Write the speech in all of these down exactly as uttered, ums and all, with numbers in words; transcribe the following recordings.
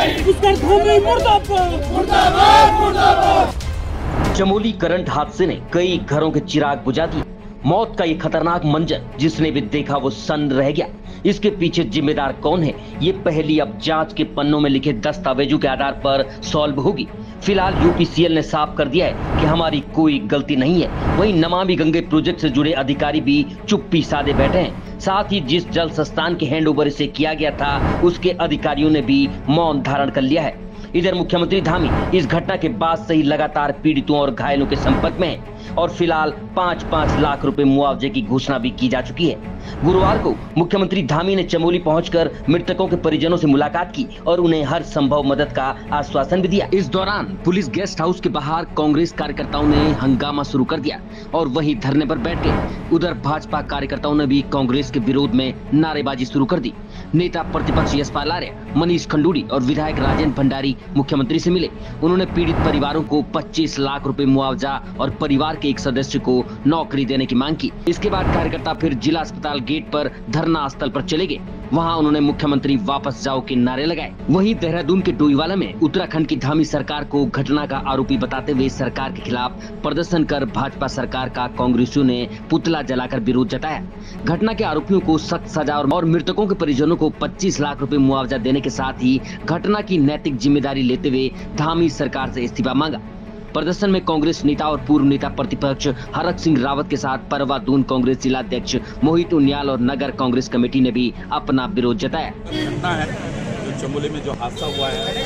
Chamoli current हादसे ने कई घरों के चिराग बुझा दिए। मौत का ये खतरनाक मंजर जिसने भी देखा वो सन्न रह गया। इसके पीछे जिम्मेदार कौन है, ये पहली अब जांच के पन्नों में लिखे दस्तावेजों के आधार पर सॉल्व होगी। फिलहाल यूपीसीएल ने साफ कर दिया है कि हमारी कोई गलती नहीं है। वहीं नमामि गंगे प्रोजेक्ट से जुड़े अधिकारी भी चुप्पी साधे बैठे हैं। साथ ही जिस जल संस्थान के हैंडओवर इसे किया गया था, उसके अधिकारियों ने भी मौन धारण कर लिया है। इधर मुख्यमंत्री धामी इस घटना के बाद से ही लगातार पीड़ितों और घायलों के संपर्क में है और फिलहाल पाँच पाँच लाख रुपए मुआवजे की घोषणा भी की जा चुकी है। गुरुवार को मुख्यमंत्री धामी ने चमोली पहुंचकर मृतकों के परिजनों से मुलाकात की और उन्हें हर संभव मदद का आश्वासन भी दिया। इस दौरान पुलिस गेस्ट हाउस के बाहर कांग्रेस कार्यकर्ताओं ने हंगामा शुरू कर दिया और वहीं धरने पर बैठ गए। उधर भाजपा कार्यकर्ताओं ने भी कांग्रेस के विरोध में नारेबाजी शुरू कर दी। नेता प्रतिपक्ष यशपाल आर्य, मनीष खंडूड़ी और विधायक राजेंद्र भंडारी मुख्यमंत्री से मिले। उन्होंने पीड़ित परिवारों को पच्चीस लाख रुपए मुआवजा और परिवार के एक सदस्य को नौकरी देने की मांग की। इसके बाद कार्यकर्ता फिर जिला अस्पताल गेट पर धरना स्थल पर चले गए। वहां उन्होंने मुख्यमंत्री वापस जाओ के नारे लगाए। वहीं देहरादून के डोईवाला में उत्तराखंड की धामी सरकार को घटना का आरोपी बताते हुए सरकार के खिलाफ प्रदर्शन कर भाजपा सरकार का कांग्रेसियों ने पुतला जलाकर विरोध जताया। घटना के आरोपियों को सख्त सजा और मृतकों के परिजनों को पच्चीस लाख रुपए मुआवजा देने के साथ ही घटना की नैतिक जिम्मेदारी लेते हुए धामी सरकार से इस्तीफा मांगा। प्रदर्शन में कांग्रेस नेता और पूर्व नेता प्रतिपक्ष हरक सिंह रावत के साथ परवा दून कांग्रेस जिला अध्यक्ष मोहित उनियाल और नगर कांग्रेस कमेटी ने भी अपना विरोध जताया। घटना है जो चमोली में जो हादसा हुआ है,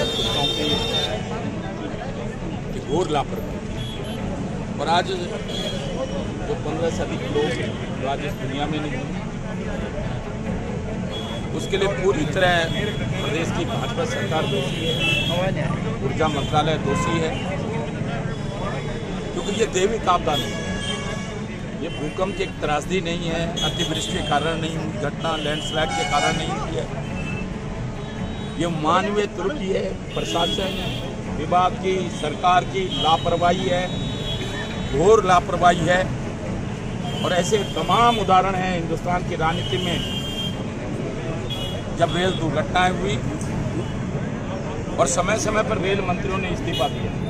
की घोर लापरवाही और आज जो पंद्रह से अधिक लोग जो आज इस दुनिया में नहीं, उसके लिए पूरी तरह प्रदेश की भाजपा सरकार दोषी है, ऊर्जा मंत्रालय दोषी है, क्योंकि ये दैविक आपदा नहीं है, ये भूकंप की एक त्रासदी नहीं है, अतिवृष्टि के कारण नहीं हुई घटना, लैंडस्लाइड के कारण नहीं हुई है, ये मानवीय त्रुटि है, प्रशासन विभाग की सरकार की लापरवाही है, घोर लापरवाही है। और ऐसे तमाम उदाहरण हैं हिंदुस्तान की राजनीति में, जब रेल दुर्घटनाएं हुई और समय समय पर रेल मंत्रियों ने इस्तीफा दिया।